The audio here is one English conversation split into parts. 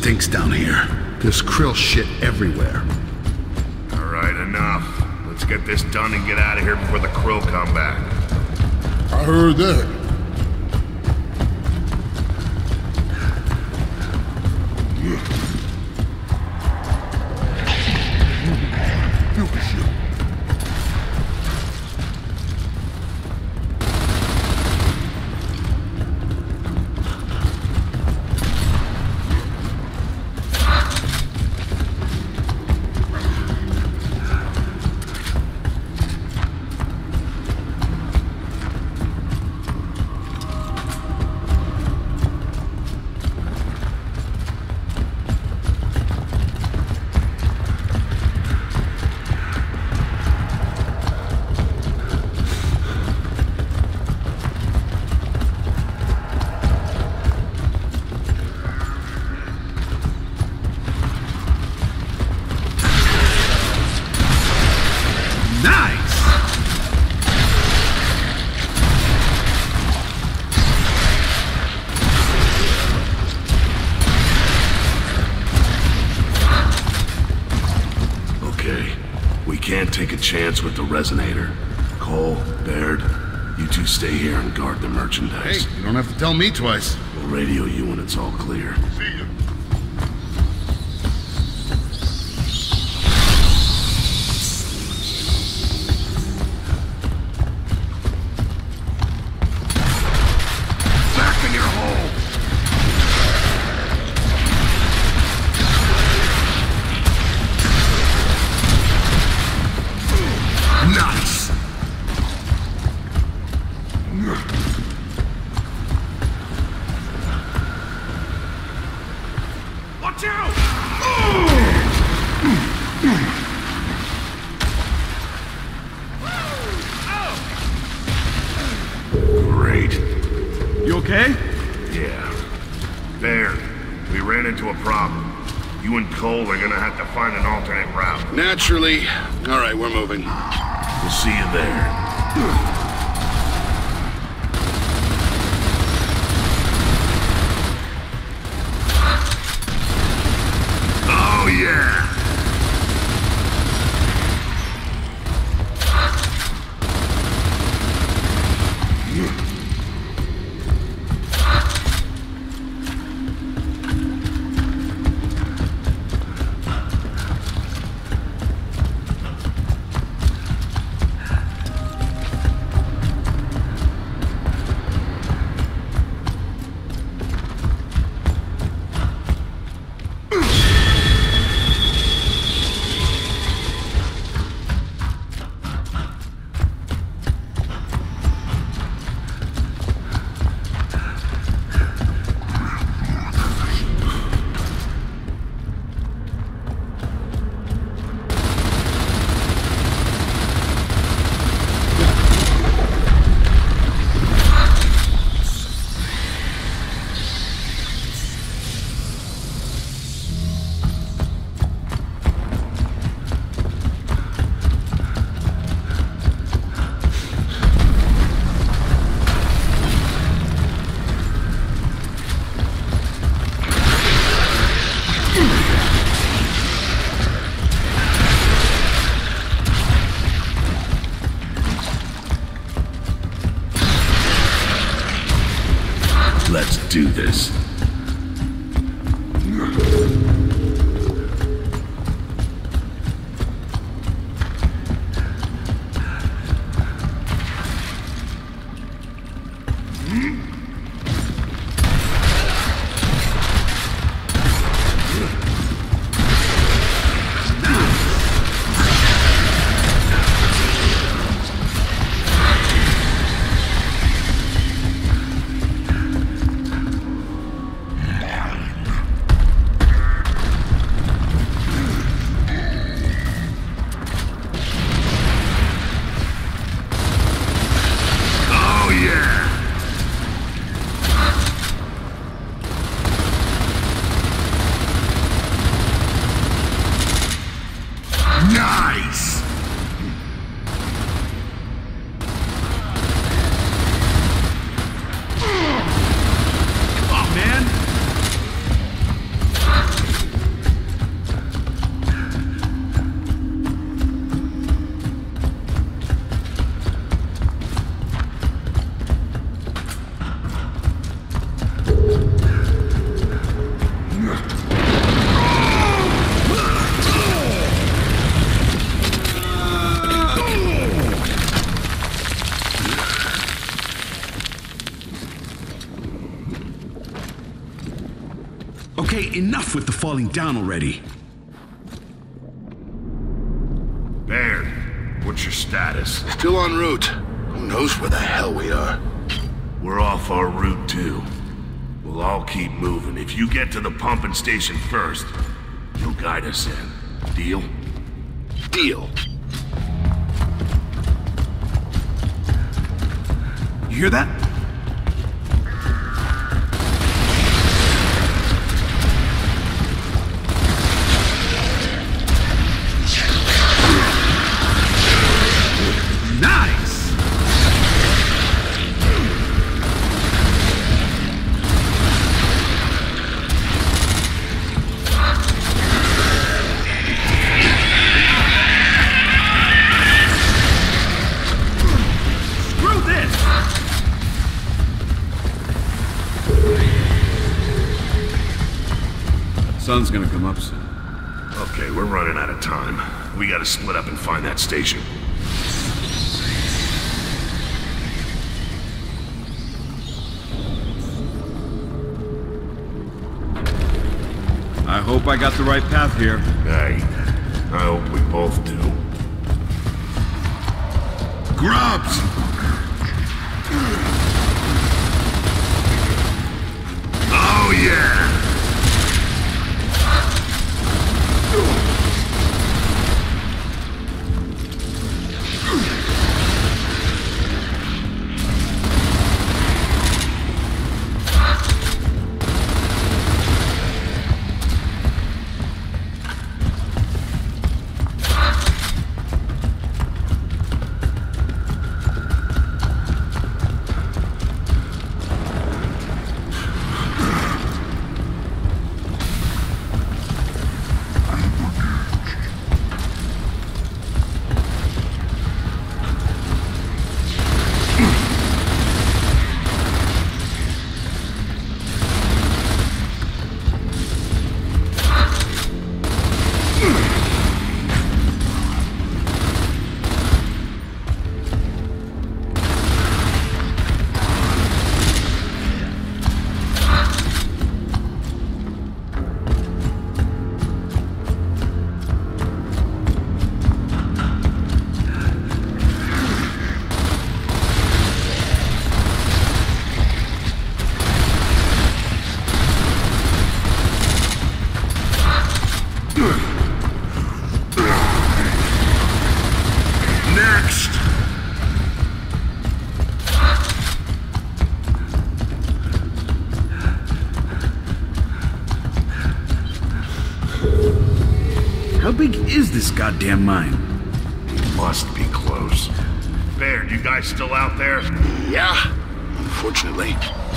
stinks down here. There's krill shit everywhere. Alright, enough. Let's get this done and get out of here before the krill come back. I heard that. Take a chance with the resonator. Cole, Baird, you two stay here and guard the merchandise. Hey, you don't have to tell me twice. We'll radio you when it's all clear. See ya. Back in your hole! Nice! Watch out! Great. You okay? Yeah. There. We ran into a problem. You and Cole are gonna have to find an alternate route. Naturally. All right, we're moving. We'll see you there. Oh, yeah! Let's do this. Okay, enough with the falling down already. Baird, what's your status? Still en route. Who knows where the hell we are? We're off our route too. We'll all keep moving. If you get to the pumping station first, you'll guide us in. Deal? Deal. You hear that? Nice! Screw this! Sun's gonna come up soon. Okay, we're running out of time. We gotta split up and find that station. I hope I got the right path here. Hey, I hope we both do. Grubs! Oh yeah! Next! How big is this goddamn mine? Must be close. Baird, you guys still out there? Yeah, unfortunately.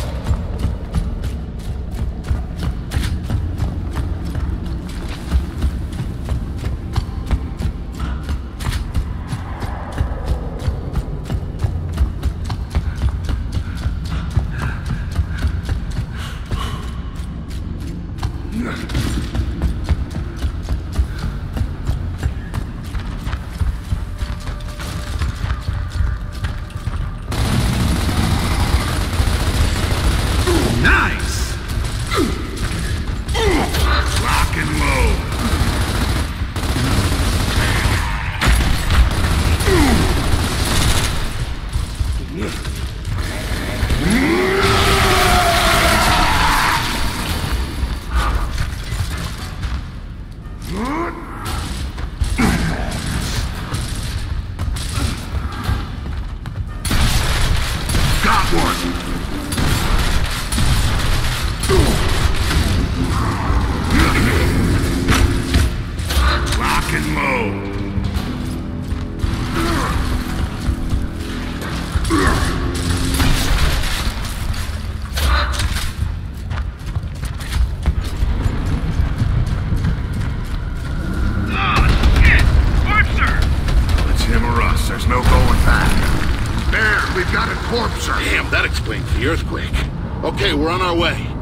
Nice! Lock and load. Got one. Lock and load. It's him or us. There's no going back. Baird, we've got a corpse. Damn, that explains the earthquake. Okay, we're on our way.